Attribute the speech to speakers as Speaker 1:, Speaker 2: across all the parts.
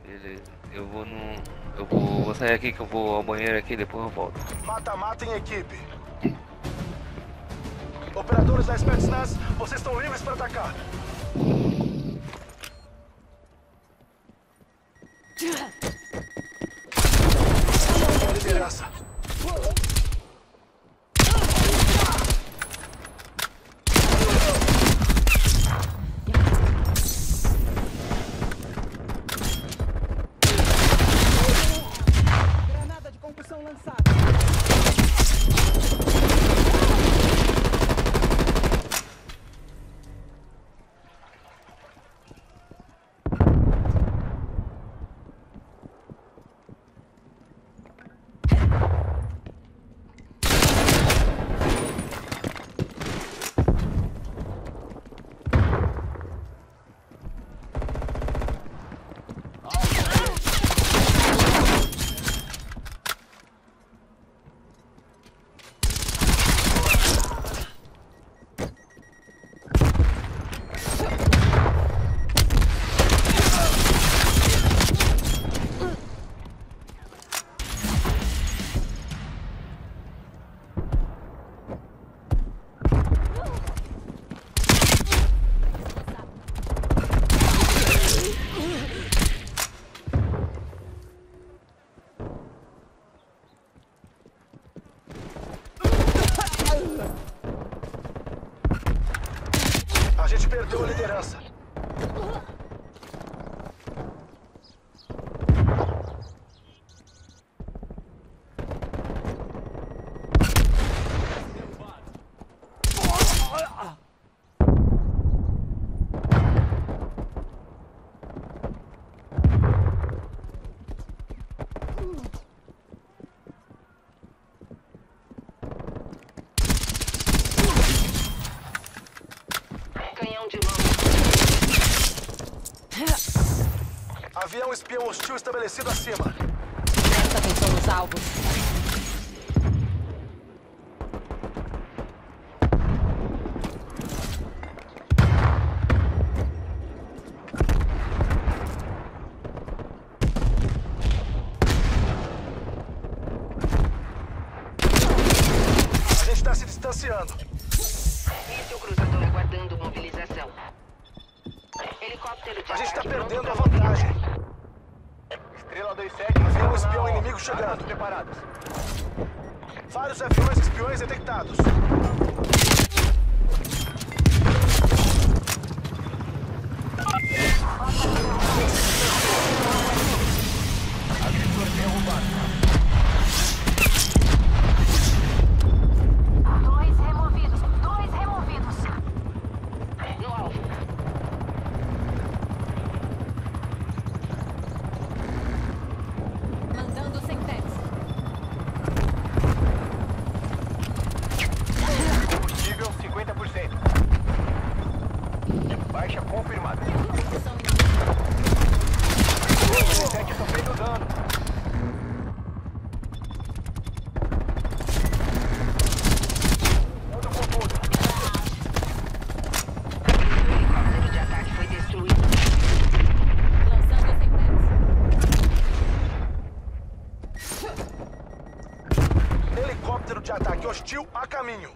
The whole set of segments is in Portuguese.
Speaker 1: Beleza. Eu vou sair aqui que eu vou ao banheiro aqui e depois eu volto.
Speaker 2: Mata-mata em equipe. Operadores da Spetsnaz, vocês estão livres para atacar. A liderança.
Speaker 3: Granada de concussão lançada. A gente perdeu a liderança.
Speaker 4: Canhão de mão.
Speaker 2: Avião espião hostil estabelecido acima.
Speaker 4: Presta atenção nos alvos.
Speaker 2: A gente está se distanciando.
Speaker 4: Míssil cruzador aguardando mobilização. Helicóptero de
Speaker 2: A gente está
Speaker 4: ataque
Speaker 2: perdendo a
Speaker 4: pronto pra
Speaker 2: vantagem.
Speaker 5: Estrela 27,
Speaker 2: Avião espião inimigo chegando.
Speaker 5: preparados.
Speaker 2: Vários aviões espiões detectados.
Speaker 5: Agressor derrubado.
Speaker 4: Dois removidos. Dois removidos. No alvo. Mandando Semtex.
Speaker 5: Combustível 50%. Baixa confirmada. 17 sofrendo dano. Manda com tudo.
Speaker 4: O helicóptero de ataque foi destruído. Lançando Semtex.
Speaker 2: Helicóptero de ataque hostil a caminho.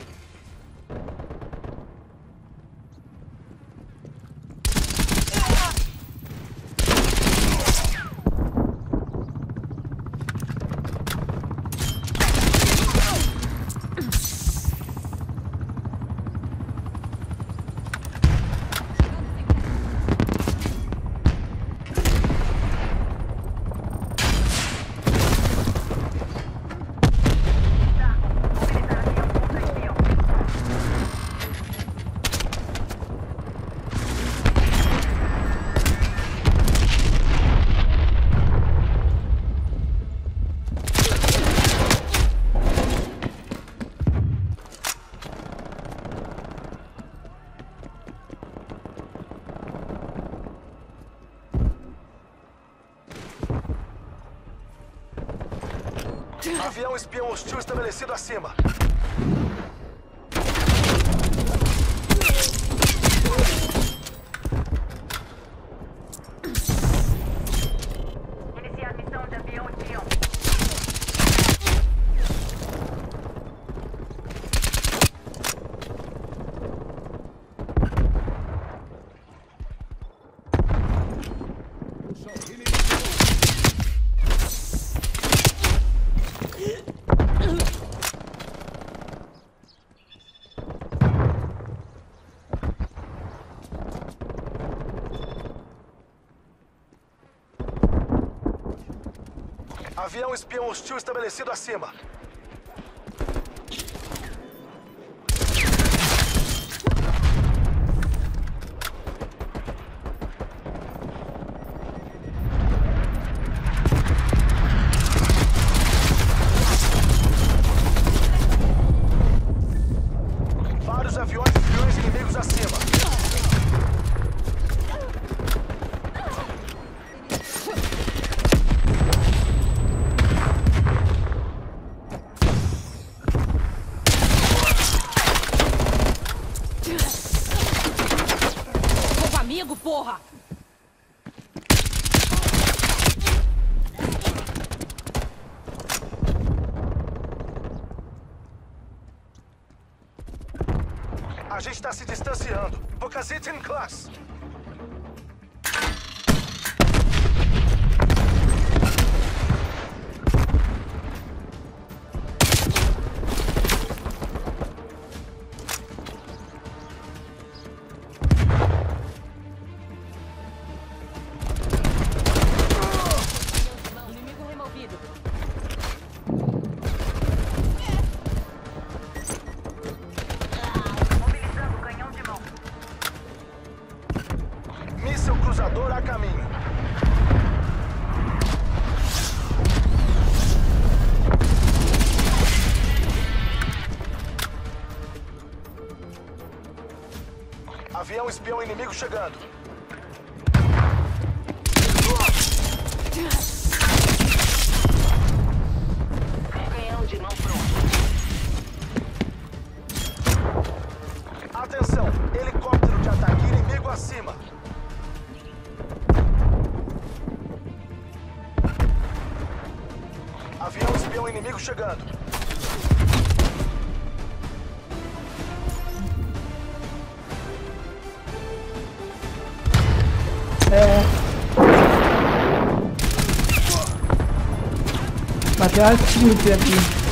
Speaker 2: Avião espião hostil estabelecido acima. Avião espião hostil estabelecido acima. Vários aviões espiões inimigos acima.
Speaker 4: Povo amigo, porra!
Speaker 2: A gente está se distanciando. Pokazitin Class.
Speaker 4: Inimigo removido. Mobilizando canhão de mão.
Speaker 2: Míssil cruzador a caminho. Avião espião inimigo chegando.
Speaker 4: Canhão de mão pronto.
Speaker 2: Atenção, helicóptero de ataque inimigo acima. Avião espião inimigo chegando.
Speaker 6: Bateu a tilt aqui.